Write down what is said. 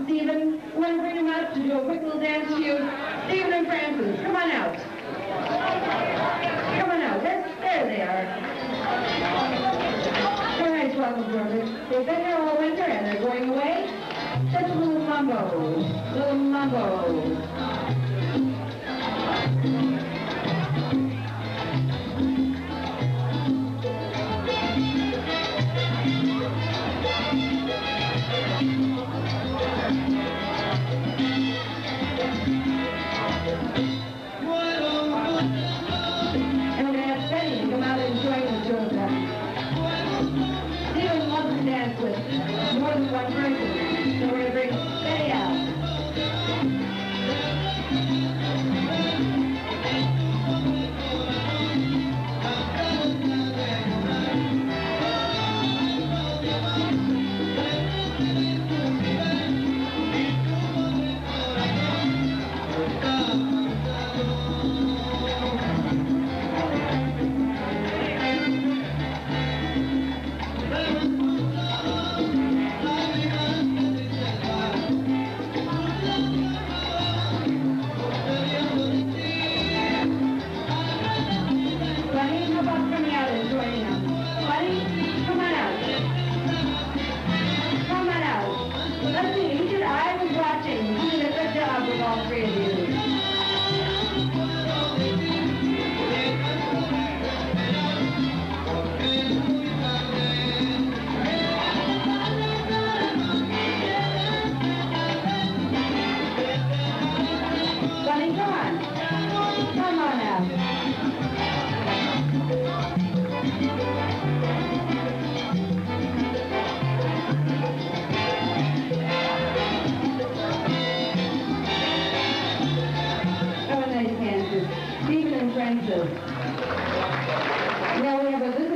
Stephen. We want to bring them out to do a quick little dance to you. Stephen and Francis, come on out. Come on out. There they are. Very nice welcome, brothers. They've been here all winter and they're going away. Just a little mambo. Little mambo. Now we have a